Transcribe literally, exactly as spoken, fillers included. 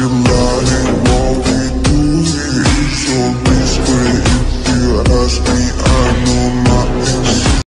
you lying, what we do here is so discreet. If you ask me, I know